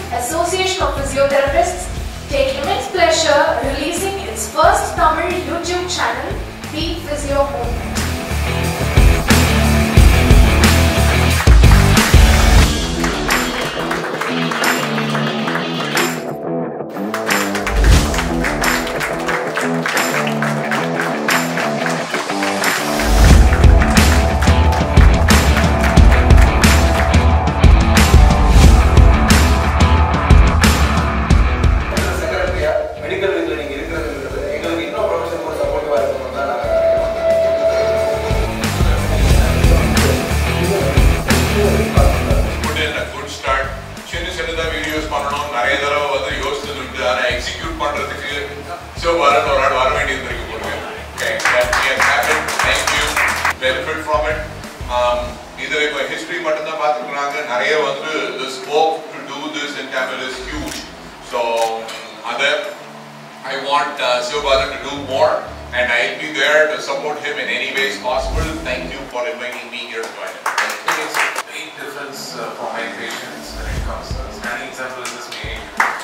Association of Physiotherapists, take immense pleasure releasing its first Tamil YouTube channel, The Physio Movement. Benefit from it. Either if a history the scope to do this in Tamil is huge. So I want Sivabalan to do more, and I'll be there to support him in any ways possible. Thank you for inviting me here to join him. I think it's a big difference for my patients when it comes to standing example in this meeting.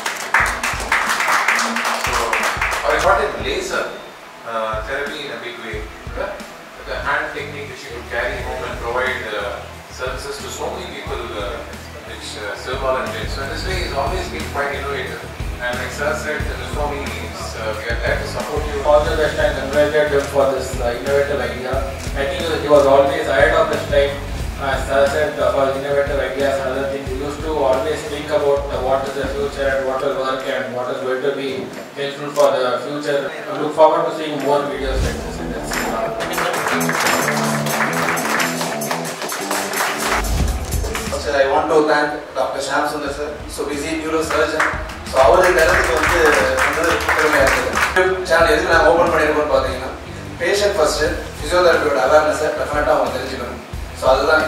So I got a laser therapy in a big way. The hand technique which you could carry home and provide services to so many people which Sivabalan did. So in this way, he's always been quite innovative. And like Sir said, before we are there to support you. All the best and congratulate him for this innovative idea. I think he was always ahead of his time. As Sir said, for innovative ideas and other things, we used to always think about what is the future and what will work and what is going to be helpful for the future. I look forward to seeing more videos like this in this. I want to thank Dr. Shyam Sundar sir, so busy neurosurgeon. So our channel is open patient first, physiotherapy awareness definitely. So that's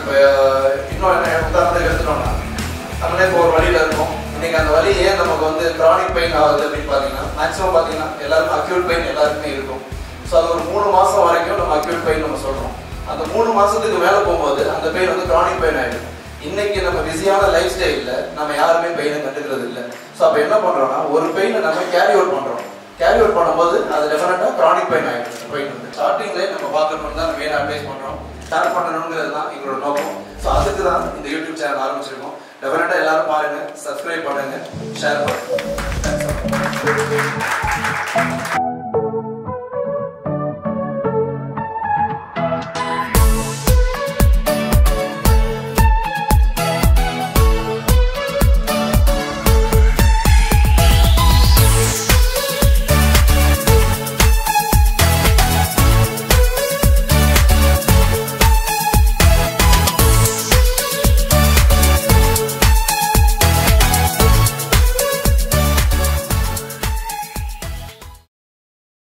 chronic pain maximum acute pain so அது ஒரு 3 மாசம் வரைக்கும் நம்ம acute pain நம்ம சொல்றோம். அந்த 3 மாசத்துக்கு மேல போகும்போது அந்த pain வந்து chronic pain ஆயிடும். இன்னைக்கு நம்ம பிஸியான லைஃப் ஸ்டைல்ல நம்ம யாருமே பெயினை கண்டுக்கிறது இல்ல. சோ அப்ப என்ன பண்றோம்னா ஒரு பெயினை நம்ம கேரி அவுட் பண்றோம். கேரி அவுட் பண்ணும்போது அது டெஃபினட்டா chronic pain ஆயிடும். பெயின் வந்து ஸ்டார்டிங்ல நம்ம பார்க்கணும்னு தான் மெயின் அட்வைஸ் பண்றோம். ஷேர் பண்ணணும்ங்கிறது தான் எங்களோட நோக்கம். சோ அதுக்கு தான் இந்த YouTube சேனல் ஆரம்பிச்சிருக்கோம். டெஃபினட்டா எல்லாரும் பாருங்க, Subscribe பண்ணுங்க, ஷேர் பண்ணுங்க.